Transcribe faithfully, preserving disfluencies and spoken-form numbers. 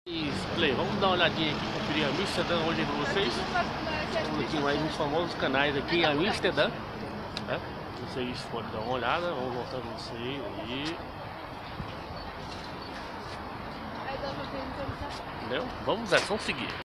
Play, vamos dar uma olhadinha aqui, conferir Amsterdã hoje com vocês. Estamos aqui mais uns famosos canais aqui em Amsterdã, né? Vocês podem dar uma olhada, vamos mostrar pra vocês aí. Entendeu? Vamos, é, vamos seguir.